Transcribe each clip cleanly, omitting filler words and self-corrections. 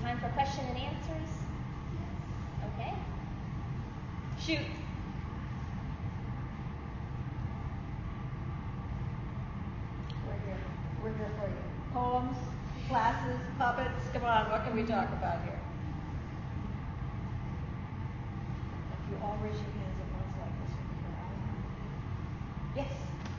time for question and answers? Okay. Shoot. We're here for you. Poems, classes, puppets. Come on, what can we talk about here? If you all raise your hands at once like this, we'll be all. Yes.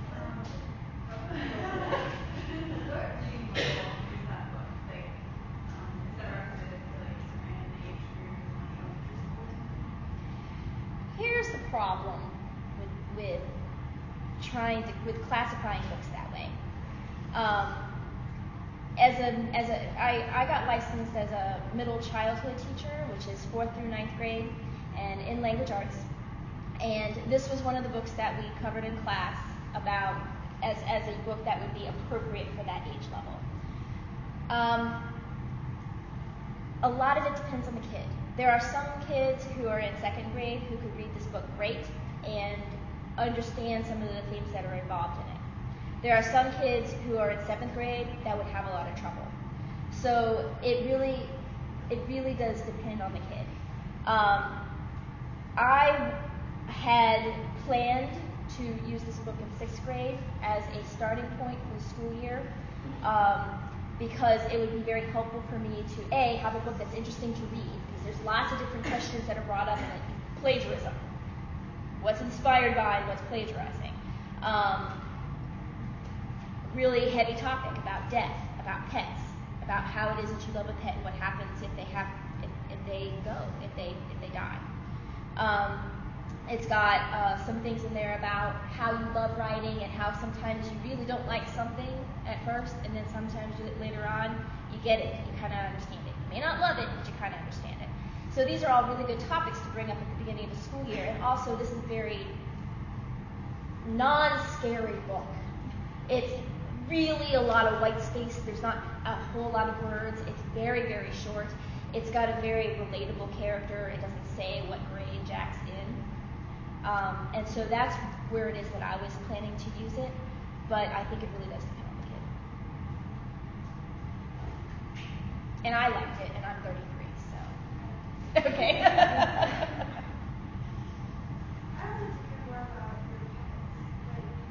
Here's the problem with with classifying books that way. I got licensed as a middle childhood teacher, which is 4th through 9th grade, and in language arts. And this was one of the books that we covered in class about as a book that would be appropriate for that age level. A lot of it depends on the kid. There are some kids who are in 2nd grade who could read this book great and understand some of the themes that are involved in it. There are some kids who are in 7th grade that would have a lot of trouble. So it really does depend on the kid. I had planned to use this book in 6th grade as a starting point for the school year, because it would be very helpful for me to have a book that's interesting to read, because there's lots of different questions that are brought up in it. Plagiarism. What's inspired by and what's plagiarizing. Really heavy topic about death, about pets, about how it is that you love a pet and what happens if they die. It's got some things in there about how you love writing and how sometimes you really don't like something at first, and then sometimes later on you get it and you kind of understand it. You may not love it, but you kind of understand it. So these are all really good topics to bring up at the beginning of the school year. And also, this is a very non-scary book. It's really a lot of white space. There's not a whole lot of words. It's very, very short. It's got a very relatable character. It doesn't say what grade Jack's in. And so that's where it is that I was planning to use it. But I think it really does depend on the kid. And I liked it, and I'm 33, so. Okay. I wanted to hear more about your puppets.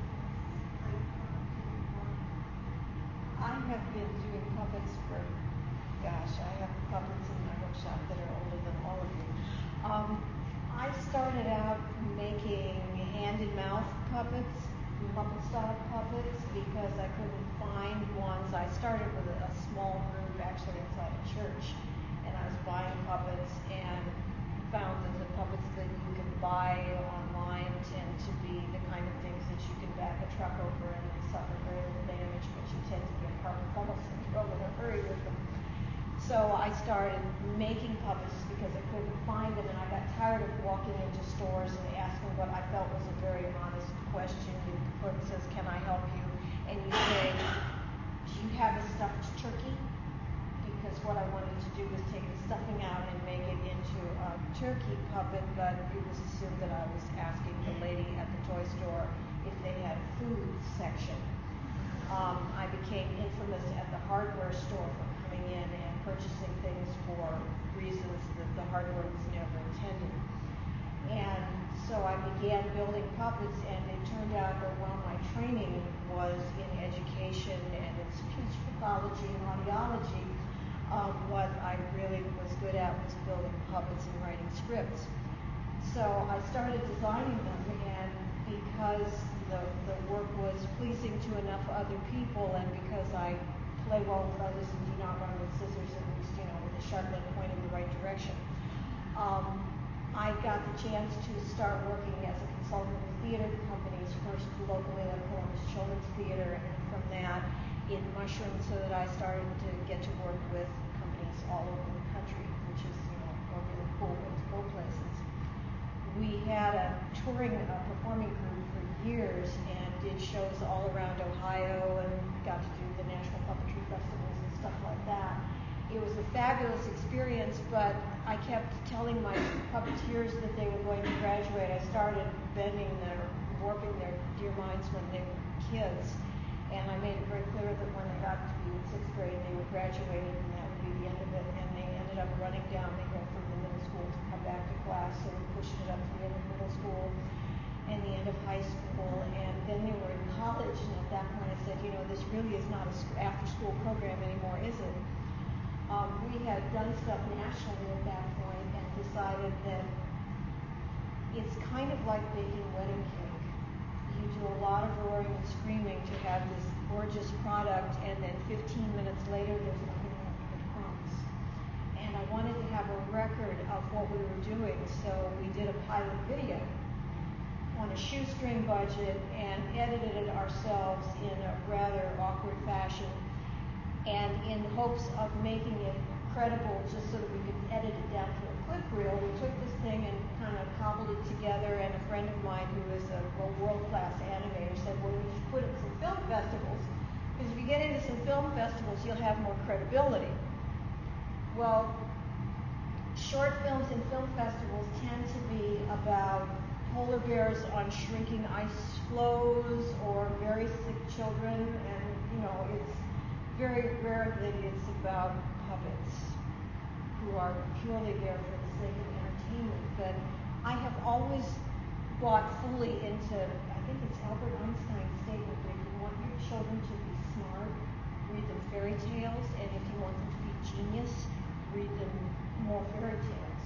I have been doing puppets for, I have puppets in my workshop that are older than all of you. I started out making hand-and-mouth puppets, Muppet-style puppets, because I couldn't find ones. I started with a small group actually inside a church, and I was buying puppets and found that the puppets that you can buy online tend to be the kind of things that you can back a truck over and they suffer very little damage, but you tend to get carpal tunnel syndrome in a hurry with them. So I started making puppets because I couldn't find them, and I got tired of walking into stores and asking what I felt was a very honest question. The person says, "Can I help you?" And you say, "Do you have a stuffed turkey?" Because what I wanted to do was take the stuffing out and make it into a turkey puppet, but it was assumed that I was asking the lady at the toy store if they had a food section. I became infamous at the hardware store for coming in and purchasing things for reasons that the hardware was never intended. And so I began building puppets, and it turned out that while my training was in education and in speech pathology and audiology, what I really was good at was building puppets and writing scripts. So I started designing them, and because the work was pleasing to enough other people, and because I play well with others and do not run with scissors, at least, with a sharp end pointing the right direction, I got the chance to start working as a consultant with theater companies, first locally like Columbus Children's Theater, and from that it mushroomed so that I started to get to work with companies all over the country, which is a really cool way to go places. We had a touring performing group for years and did shows all around Ohio and got to do the national puppetry festivals and stuff like that. It was a fabulous experience, but I kept telling my puppeteers that they were going to graduate. I started warping their dear minds when they were kids, and I made it very clear that when they got to be in 6th grade, they were graduated, and that would be the end of it, and down the hill from the middle school to come back to class, so we're pushing it up to the end of middle school and the end of high school, and then they were in college, and at that point I said, you know, this really is not a after-school program anymore, is it? We had done stuff nationally at that point and decided that it's kind of like baking wedding cake. You do a lot of roaring and screaming to have this gorgeous product, and then 15 minutes later there's nothing left but crumbs. And I wanted to have a record of what we were doing, so we did a pilot video on a shoestring budget and edited it ourselves in a rather awkward fashion, and in hopes of making it credible, just so that we could edit it down to a clip reel, we took this thing and kind of cobbled it together, and a friend of mine who is a world-class animator said, well, we should put it in some film festivals, because if you get into some film festivals, you'll have more credibility. Well, short films in film festivals tend to be about polar bears on shrinking ice floes or very sick children, and you know, it's very rare that it's about puppets who are purely there for the sake of entertainment. But I have always bought fully into, I think it's Albert Einstein's statement that if you want your children to be smart, read them fairy tales, and if you want them to be genius, read them more fairy tales.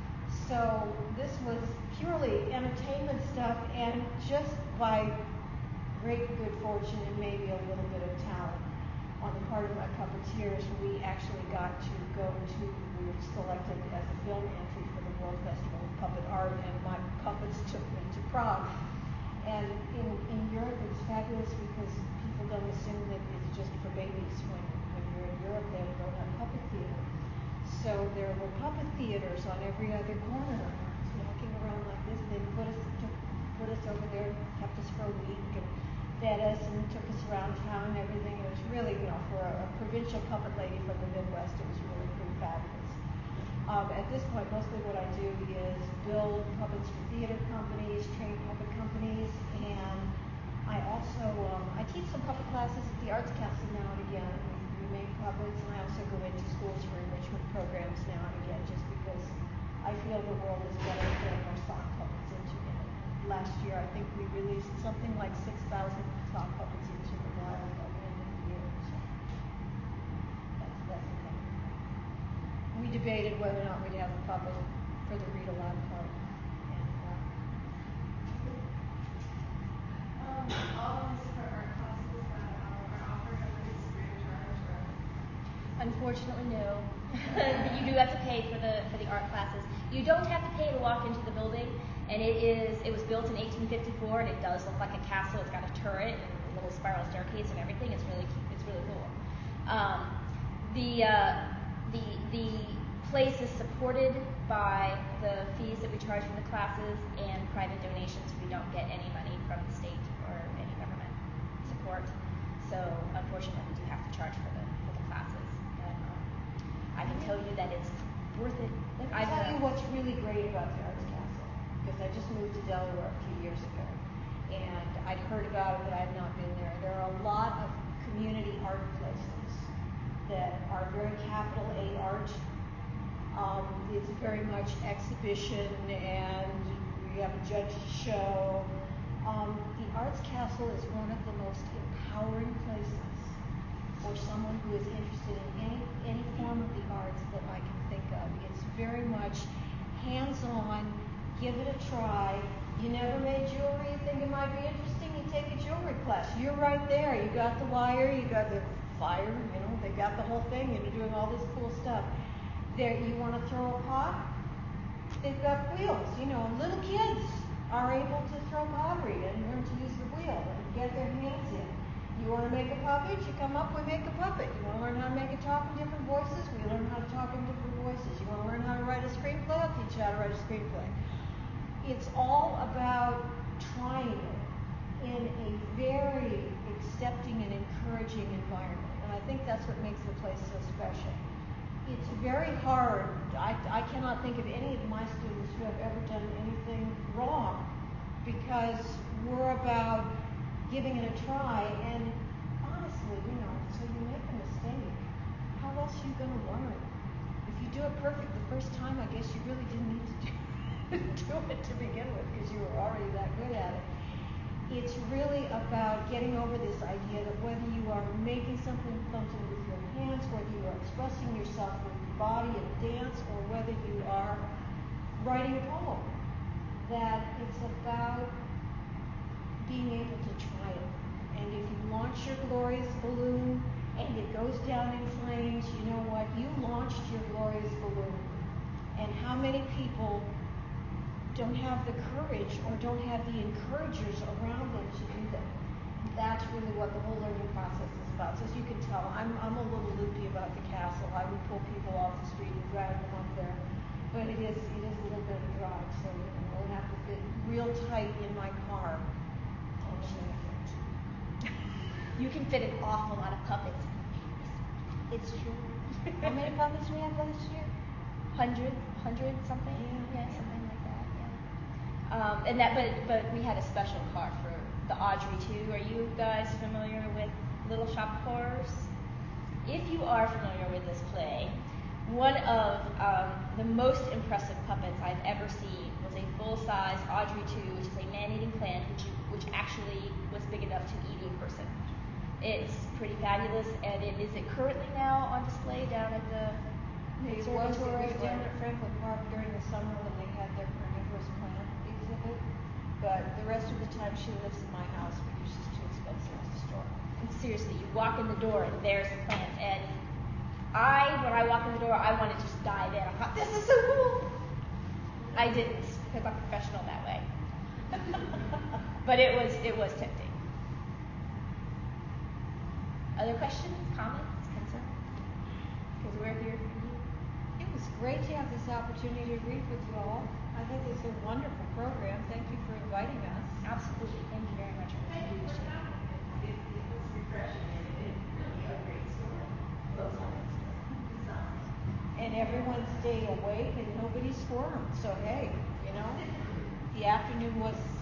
So this was purely entertainment stuff, and just by great good fortune and maybe a little bit of talent on the part of my puppeteers, we actually got to go to, we were selected as a film entry for the World Festival of Puppet Art, and my puppets took me to Prague. And in Europe it's fabulous because people don't assume that it's just for babies. When you're in Europe, they have a grown-up puppet theater. So there were puppet theaters on every other corner. I was walking around like this, and they put us over there, kept us for a week, and fed us and took us around town and everything. It was really, you know, for a provincial puppet lady from the Midwest, it was really pretty fabulous. At this point, mostly what I do is build puppets for theater companies, train puppet companies, and I also I teach some puppet classes at the Arts Council now and again. We make puppets, and I also go into schools for enrichment programs now and again, just because I feel the world is better putting more sock puppets into it. Last year, I think we released something like 6,000 sock puppets into the wild by the end of the year. So that's the thing. We debated whether or not we'd have a puppet for the ReadAloud part. And all of these art classes that are offered are these free of charge, or? unfortunately, no. You do have to pay for the art classes. You don't have to pay to walk into the building, and it was built in 1854, and it does look like a castle. It's got a turret and a little spiral staircase and everything. It's really cool. The place is supported by the fees that we charge for the classes and private donations. We don't get any money from the state or any government support. So unfortunately, we do have to charge for the classes. But I can tell you that it's worth it. let me tell you what's really great about the Arts Council, because I just moved to Delaware a few years ago, and I'd heard about it, but I had not been there. There are a lot of community art places that are very capital A art. It's very much exhibition, and we have a judge show. The Arts Council is one of the most empowering places for someone who is interested in any form of the arts that I can think of. It's very much hands-on, give it a try. You never made jewelry, you think it might be interesting, you take a jewelry class. You're right there. You got the wire, you got the fire, you know, they got the whole thing, and you're doing all this cool stuff. There, you want to throw a pot? They've got wheels. You know, little kids are able to throw pottery and learn to use the wheel and get their hands in. You want to make a puppet? You come up, we make a puppet. You want to learn how to make it talk in different voices? We learn how to talk in different voices. You want to learn how to write a screenplay? I'll teach you how to write a screenplay. It's all about trying it in a very accepting and encouraging environment. And I think that's what makes the place so special. It's very hard. I cannot think of any of my students who have ever done anything wrong, because we're about giving it a try. And honestly, you know, so you make a mistake, how else are you going to learn? If you do it perfect the first time, I guess you really didn't need to do it to begin with because you were already that good at it. It's really about getting over this idea that whether you are making something with your hands, whether you are expressing yourself with your body and dance, or whether you are writing a poem, that it's about being able to try it. And if you launch your glorious balloon and it goes down in flames, you know what? You launched your glorious balloon. And how many people don't have the courage or don't have the encouragers around them to do that? That's really what the whole learning process is about. So as you can tell, I'm a little loopy about the castle. I would pull people off the street and drag them up there. But it is a little bit of a drive, so it'll have to fit real tight in my car. You can fit an awful lot of puppets. It's true. How many puppets we have last year? 100 something. Yeah, something like that. Yeah. And but we had a special car for the Audrey too. Are you guys familiar with Little Shop of Horrors? If you are familiar with this play, one of the most impressive puppets I've ever seen was a full-size Audrey 2, which is a man-eating plant, which actually was big enough to eat a person. It's pretty fabulous, and is it currently now on display down at the It was down at Franklin Park during the summer when they had their carnivorous plant exhibit. But the rest of the time she lives in my house because she's too expensive to store. And seriously, you walk in the door and there's the plant. And when I walked in the door, I wanted to just dive in. I thought, this is so cool. I didn't, because I'm professional that way. But it was tempting. Other questions, comments, concerns? Because we're here for you. It was great to have this opportunity to read with you all. I think it's a wonderful program. Thank you for inviting us. Absolutely. Thank you very much. Thank you for coming. It was refreshing and it really a great story. And everyone stayed awake and nobody squirmed. So hey, the afternoon was